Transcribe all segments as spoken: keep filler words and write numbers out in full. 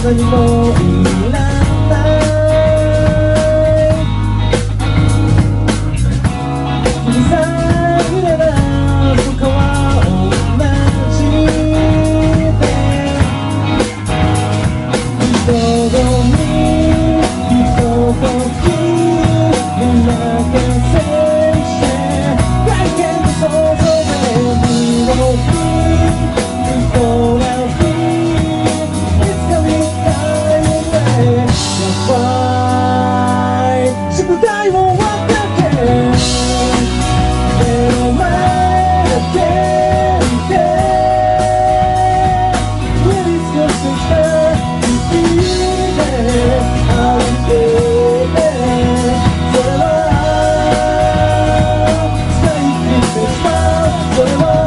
何もいらない君さえいれば他は同じで人混みひとときに任せして外見の想像で見ろ宿題を分かって目の前だけ見て Really 少しした日々で歩いてそれは使い切ってしまうそれは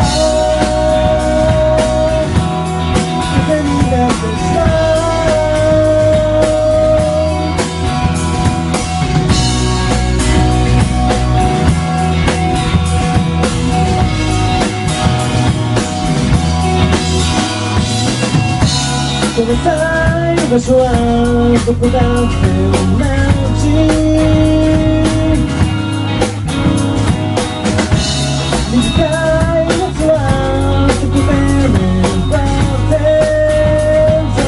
風になってしまうこの際の場所はどこだって同じ短い夏はそこで粘ってぞ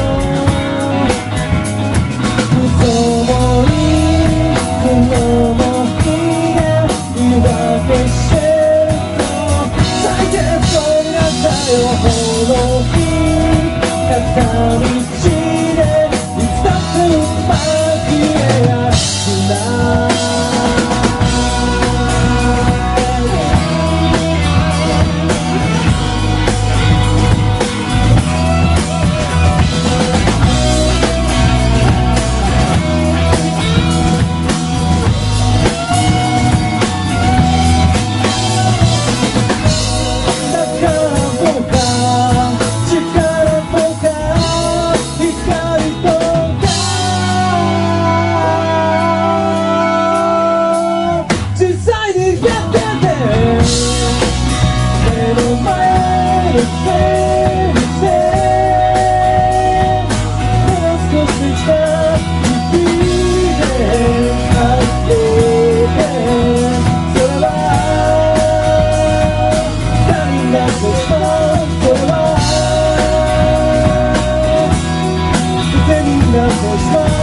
嘘もにこの日が言い訳してると最低そうなったよほど片道でいつだってうまく言えやしないだからどうかThat's